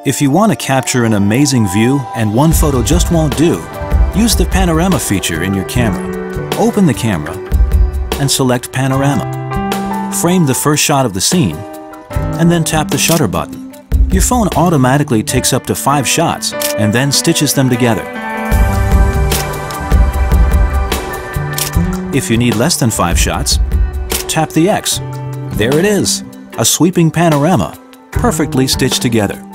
If you want to capture an amazing view and one photo just won't do, use the panorama feature in your camera. Open the camera and select panorama. Frame the first shot of the scene and then tap the shutter button. Your phone automatically takes up to 5 shots and then stitches them together. If you need less than 5 shots, tap the X. There it is, a sweeping panorama, perfectly stitched together.